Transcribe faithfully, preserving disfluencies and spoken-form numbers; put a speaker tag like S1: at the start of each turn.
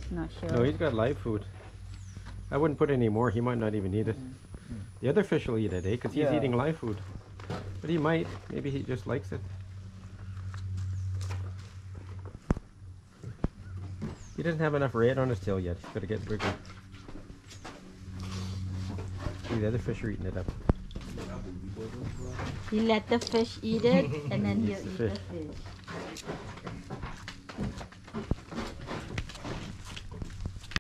S1: Not sure.
S2: No, he's got live food. I wouldn't put any more. He might not even eat it.
S3: Mm.
S2: The other fish will eat it, eh? Because he's
S3: Yeah.
S2: eating live food. But he might. Maybe he just likes it. He doesn't have enough red on his tail yet. He's got to get bigger. See, the other fish are eating it up.
S1: He let the fish eat it, and then he'll
S2: Eats
S1: eat
S2: the
S1: the
S2: fish.
S1: fish.